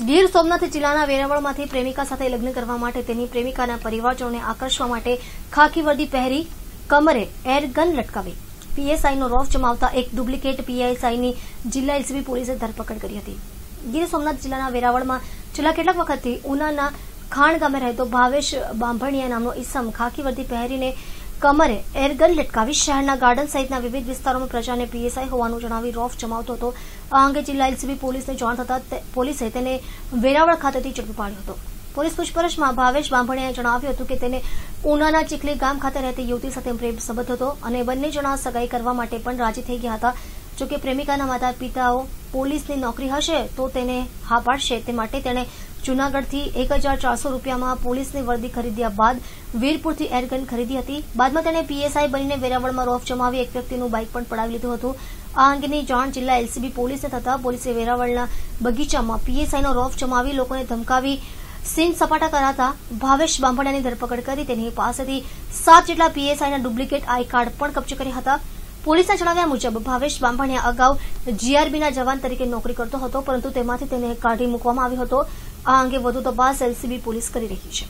ગીર સોમનાથ જિલ્લાના વેરાવળમાંથી પ્રેમિકા સાથે લગ્ન કરવા માટે તેની પ્રેમિકાના પરિવારજનોને આકર્ષવા માટે ખાખી વર્દી પહેરી કમરે એર ગન લટકાવી પીએસઆઈનો રોફ જમાવતા એક ડુપ્લિકેટ પીએસઆઈની જિલ્લા એલસીબી પોલીસે ધરપકડ કરી હતી। ગીર સોમનાથ જિલ્લાના વેરાવળમાં છેલ્લા કેટલાક વખતથી ઉનાના ખાણ ગામે રહેતો ભાવેશ બાંભણિયા નામનો ઈસમ ખાખી વર્દી પહેરીને કમરે એરગન લટકાવી શહેરના ગાર્ડન સહિતના વિવિધ વિસ્તારોમાં પ્રજાને પીએસઆઈ હોવાનું જણાવી રોફ જમાવતો હતો। આ અંગે જિલ્લા એલસીબી પોલીસને જાણ થતાં પોલીસે તેને વેરાવળ ખાતેથી ઝડપી પાડ્યો હતો। પોલીસ પૂછપરછમાં ભાવેશ બાંભણિયાએ જણાવ્યું હતું કે તેને ઉનાના ચીખલી ગામ ખાતે રહેતી યુવતી સાથે પ્રેમ સંબંધ હતો અને બંને જણા સગાઈ કરવા માટે પણ રાજી થઈ ગયા હતા। જોકે પ્રેમિકાના માતા પિતાઓ પોલીસની નોકરી હશે તો તેને હા પાડશે તે માટે તેણે જૂનાગઢથી 1400 રૂપિયામાં પોલીસની વર્દી ખરીદ્યા બાદ વીરપુરથી એરગન ખરીદી હતી। બાદમાં તેણે પીએસઆઈ બનીને વેરાવળમાં રોફ જમાવી એક વ્યક્તિનું બાઇક પણ પડાવી લીધું હતું। આ અંગેની જાણ જિલ્લા એલસીબી પોલીસને થતાં પોલીસે વેરાવળના બગીચામાં પીએસઆઈનો રોફ જમાવી લોકોને ધમકાવી સીન સપાટા કરાતા ભાવેશ બાંભણિયાની ધરપકડ કરી તેની પાસેથી 7 જેટલા પીએસઆઈના ડુપ્લિકેટ આઈ કાર્ડ પણ કબજે કર્યા હતા। પોલીસના જણાવ્યા મુજબ ભાવેશ બાંભણિયા અગાઉ જીઆરબીના જવાન તરીકે નોકરી કરતો હતો, પરંતુ તેમાંથી તેને કાઢી મૂકવામાં આવ્યો હતો। આ અંગે વધુ તપાસ એલસીબી પોલીસ કરી રહી છે।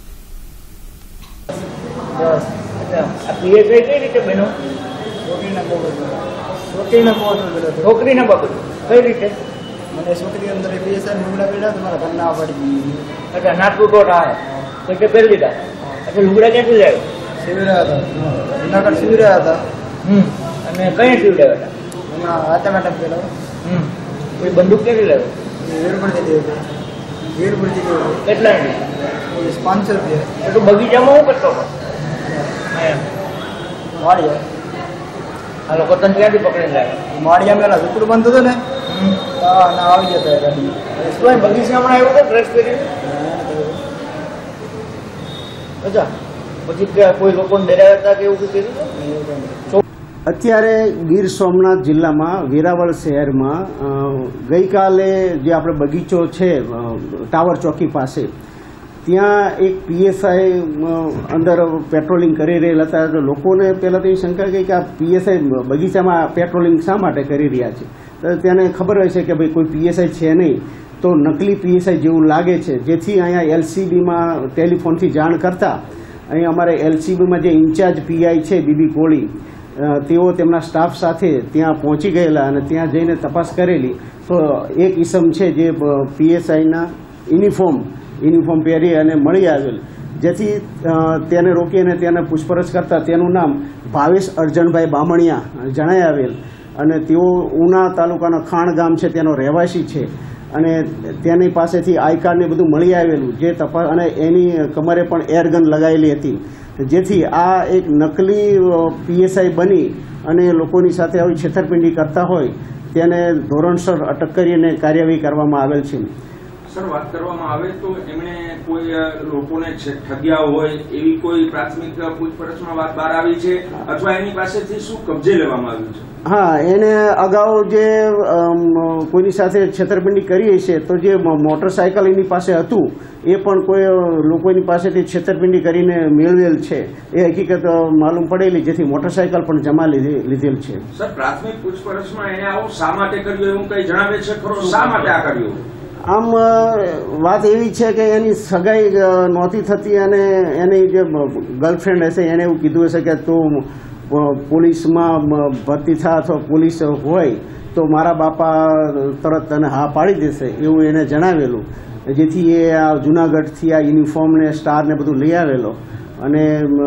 મને છોકરી અંદર પીએસઆઈ લુગડા પહેર્યા તમારા ઘરના પડી अच्छा नाक टूटो रहा है तो क्या पहन लीधा अच्छा लुगड़ा क्या पी जाएगा શિવરાયા હતા જુનાગઢ શિવરાયા હતા અને કઈ શિવરાયા હતા હમણાં આટાઘાટા પેલો કોઈ બંદૂક કેવી લાવ્યો વીરપુરથી કેટલા 500 રૂપિયા એ તો બગીચામાં હું કરતો હતો માળિયા આ લોકો તને ક્યાંથી પકડીને લાવ્યા માળિયા મેલા ઝૂકડું બંધ હતું ને આવી જતા ગાડી બગીચામાં આવ્યો હતો ડ્રેસ પહેરીને અચ્છા પછી કોઈ લોકોને ડરાવ્યા હતા કે એવું કીધું? અત્યારે ગીર સોમનાથ જિલ્લામાં વેરાવળ શહેરમાં ગઈકાલે જે આપણે બગીચો છે ટાવર ચોકી પાસે ત્યાં એક પીએસઆઈ અંદર પેટ્રોલિંગ કરી રહેલા હતા। તો લોકોને પહેલાં તો એ શંકા ગઈ કે આ પીએસઆઈ બગીચામાં પેટ્રોલિંગ શા માટે કરી રહ્યા છે? તો તેને ખબર હોય છે કે ભાઈ કોઈ પીએસઆઈ છે નહીં, તો નકલી પીએસઆઈ જેવું લાગે છે, જેથી અહીંયા એલસીબીમાં ટેલિફોનથી જાણ કરતા અહીં અમારે એલસીબીમાં જે ઇન્ચાર્જ પીઆઈ છે બીબી કોળી તેઓ તેમના સ્ટાફ સાથે ત્યાં પહોંચી ગયેલા અને ત્યાં જઈને તપાસ કરેલી તો એક ઈસમ છે જે પીએસઆઈના યુનિફોર્મ પહેરી અને મળી આવેલ, જેથી તેને રોકી અને તેને પૂછપરછ કરતા તેનું નામ ભાવેશ અર્જણભાઈ બામણિયા જણાઈ આવેલ અને તેઓ ઉના તાલુકાનો ખાણ ગામ છે તેનો રહેવાસી છે અને તેની પાસેથી આઈ કાર્ડને બધું મળી આવેલું જે તપાસ અને એની કમરે પણ એરગન લગાવેલી હતી, જેથી આ એક નકલી પીએસઆઈ બની અને લોકોની સાથે આવી છેતરપિંડી કરતા હોય તેને ધોરણસર અટક કરીને કાર્યવાહી કરવામાં આવેલ છે। સર, વાત કરવામાં આવે તો એમણે કોઈ લોકોને ઠગ્યા હોય એવી કોઈ પ્રાથમિક પૂછપરછમાં વાત બહાર આવી છે અથવા એની પાસેથી શું કબજે લેવામાં આવ્યું છે? હા, એને અગાઉ જે કોઈની સાથે છેતરપિંડી કરી છે તો જે મોટરસાયકલ એની પાસે હતું એ પણ કોઈ લોકોની પાસેથી છેતરપિંડી કરીને મેળવેલ છે એ હકીકત માલુમ પડેલી, જેથી મોટરસાયકલ પણ જમા લીધેલ છે। સર, પ્રાથમિક પૂછપરછમાં એને આવું શા માટે કર્યું એવું કઈ જણાવે છે ખરો? શા માટે આ કર્યું? આમ વાત એવી છે કે એની સગાઈ નહોતી થતી અને એની જે ગર્લફ્રેન્ડ હશે એને એવું કીધું હશે કે તું પોલીસમાં ભરતી થા અથવા પોલીસ હોય તો મારા બાપા તરત તને હા પાડી દેશે એવું એને જણાવેલું, જેથી એ આ જૂનાગઢથી આ યુનિફોર્મ ને સ્ટાર ને બધું લઈ આવેલો અને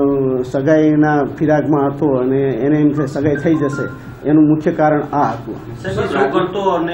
સગાઈના ફિરાકમાં હતો અને એને એમ કે સગાઈ થઈ જશે, એનું મુખ્ય કારણ આ હતું।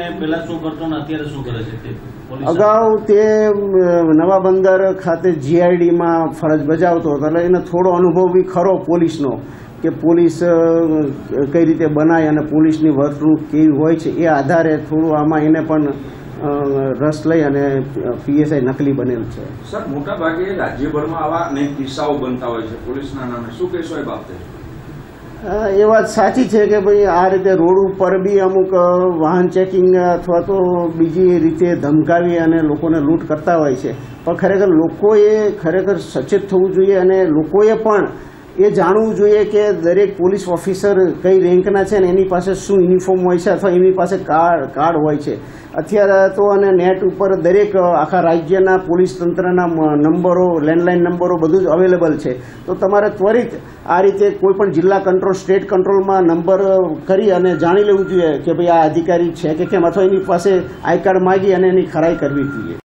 અગાઉ તે નવા બંદર ખાતે જીઆઈડીમાં ફરજ બજાવતો હતો એટલે એને થોડો અનુભવ બી ખરો પોલીસનો કે પોલીસ કઈ રીતે બનાય અને પોલીસની વર્તણૂક કેવી હોય છે એ આધારે થોડું આમાં એને પણ રસ લઈ અને પીએસઆઈ નકલી બનેલ છે। સર, મોટા ભાગે રાજ્યભરમાં આવા અનેક કિસ્સાઓ બનતા હોય છે પોલીસના નામે, શું કહેશો એ બાબતે? એ વાત સાચી છે કે ભાઈ આ રીતે રોડ ઉપર બી અમુક વાહન ચેકિંગ અથવા તો બીજી રીતે ધમકાવી અને લોકોને લૂંટ કરતા હોય છે, પણ ખરેખર લોકોએ સચેત થવું જોઈએ અને લોકોએ પણ એ જાણવું જોઈએ કે દરેક પોલીસ ઓફિસર કઈ રેન્કના છે ને એની પાસે શું યુનિફોર્મ હોય છે અથવા એની પાસે કાર્ડ હોય છે. અત્યારે તો અને નેટ ઉપર દરેક આખા રાજ્યના પોલીસ તંત્રના નંબરો, લેન્ડલાઇન નંબરો બધું જ અવેલેબલ છે. તો તમારે ત્વરિત આ રીતે કોઈ પણ જિલ્લા કંટ્રોલ, સ્ટેટ કંટ્રોલમાં નંબર કરી અને જાણી લેવું જોઈએ કે ભાઈ આ અધિકારી છે કે કેમ, અથવા એની પાસે આઈ કાર્ડ માગી અને એની ખરાઈ કરવી જોઈએ.